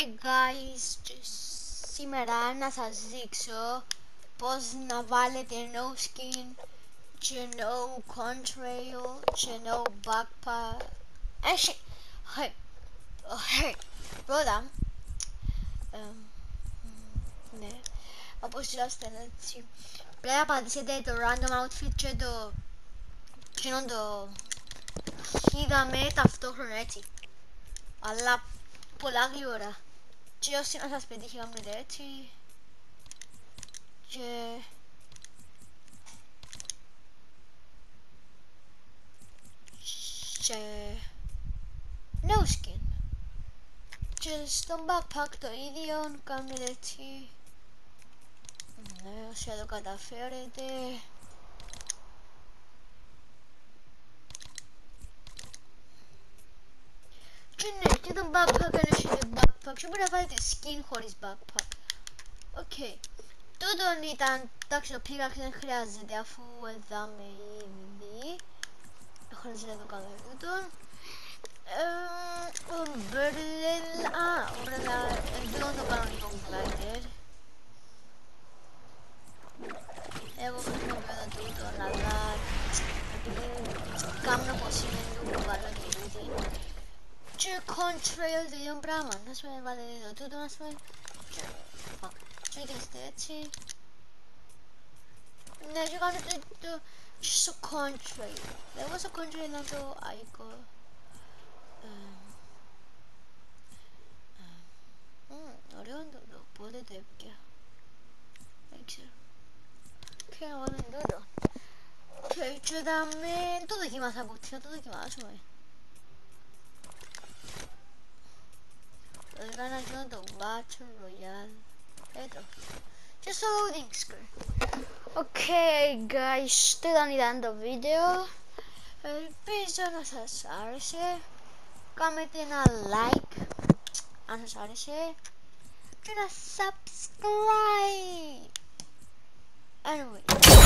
Hi guys, σήμερα να σας δείξω πώς να βάλετε no skin και no contrail και no backpack. Πρώτα, ναι, όπως είσαστε έτσι, πρέπει να πατήσετε το random outfit και το είδαμε ταυτόχρονα έτσι, αλλά πολλά γλυόρα. Και όσοι να σας πετύχει κάνετε έτσι και no skin και στο backpack το ίδιο κάνετε έτσι. Ναι, όσοι το καταφέρετε. Και ναι, και το backpack είναι backpack και μπορεί να βάλετε skin χωρίς backpack. Οκ. Τούτον ήταν, εντάξει το pickaxe δεν χρειάζεται αφού εδάμε ήδη. Χρειάζεται να το κάνω τούτον. Umbrella, εδώ το κανονικό glider. Εγώ χρησιμοποιώ τούτον, αλλά επειδή κάνω πως είναι λίγο βάλω και τούτον. Και contrail το ίδιο πράγμα, να σου βάλετε το τούτο, να σου και είστε έτσι. Ναι, και κάνετε το στο contrail. Εγώ στο contrail να το αίκο. Ωραίο είναι τούτο, πότε το έπια. Δεν ξέρω. Και να βάλουμε τούτο. Και δάμε, το δοκιμάσα από τι, θα το δοκιμάσουμε. Το έκανα και το Battle Royale. Εδώ. Και στο loading screen. Okay guys, το ήταν το βίντεο. Ελπίζω να σας άρεσε. Κάνετε ένα like αν σας άρεσε και να subscribe. Anyway.